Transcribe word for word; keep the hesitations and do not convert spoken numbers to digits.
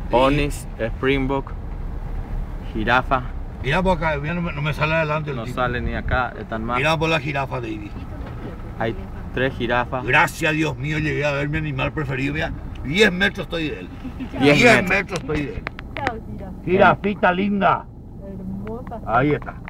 Ponis, Springbok, jirafa. Mira por acá, mira, no, me, no me sale adelante el No tipo. sale ni acá, están más. Mira por la jirafa, David. Hay tres jirafas. Gracias a Dios mío llegué a ver mi animal preferido. Mira, diez metros estoy de él. diez diez metros. metros estoy de él. Chao, jirafa. Jirafita linda. Hermosa. Ahí está.